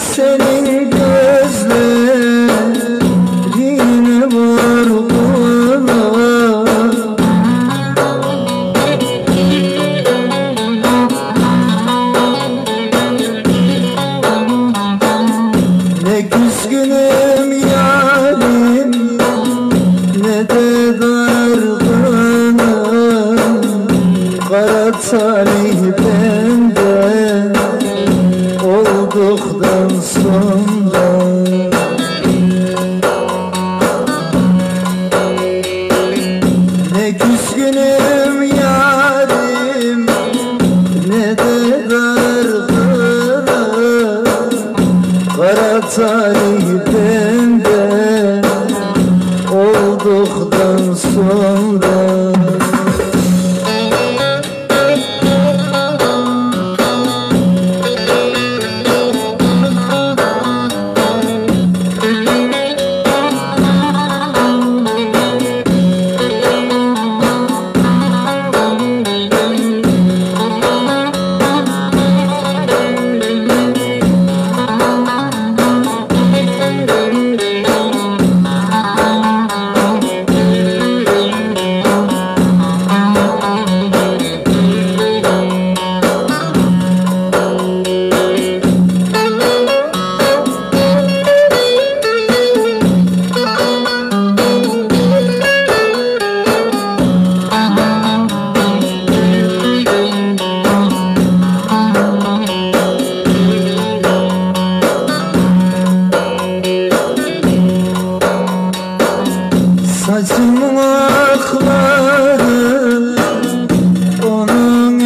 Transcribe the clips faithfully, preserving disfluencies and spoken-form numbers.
senin gözlerine vurgular. Ne küskünüm yarim, ne de dargınım. Kara talih benden olduktan sonra. Ne küskünüm yarim, ne de dargınım. Kara talih benden olduktan sonra. Saçımın akları onun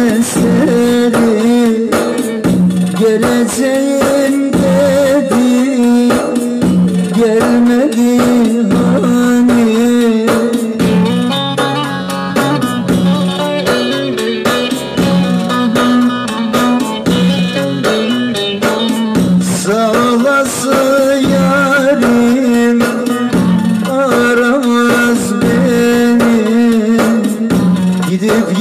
eseri. Geleceğim dedi, gelmedi hani. Sağ olasın yarim, aramaz beni. Gidip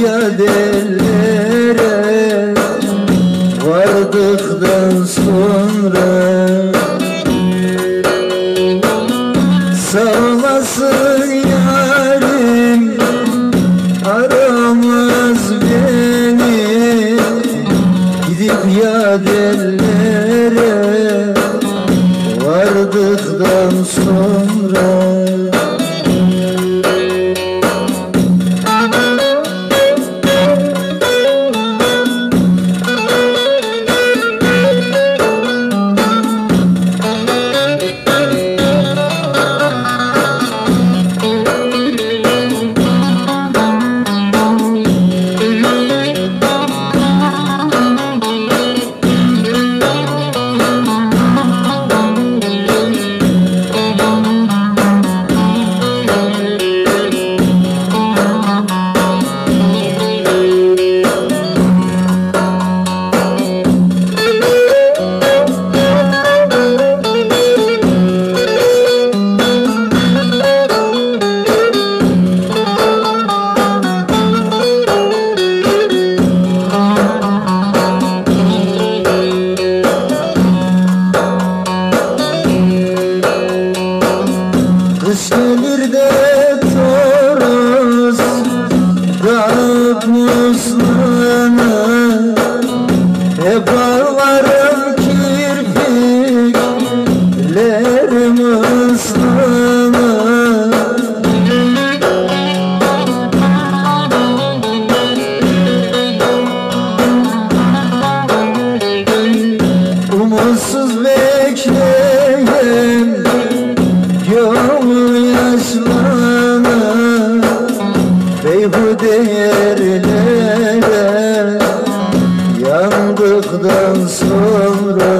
yerlere vardıktan sonra. Sağ olasın yarim, aramaz beni. Gidip yerlere vardıktan sonra. Kış gelir de toros dağıp muslanır. Hep ağlarım kirpiklerim ıslanır. Umutsuz bekleyen gönül yaşlanır. Beyhude yerlere yandıktan sonra.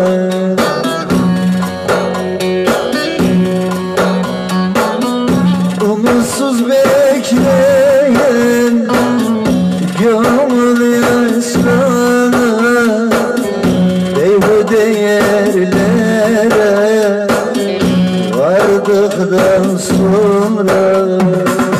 Umutsuz bekleyen gönül yaşlanır. Beyhude yerlere vardıktan sonra.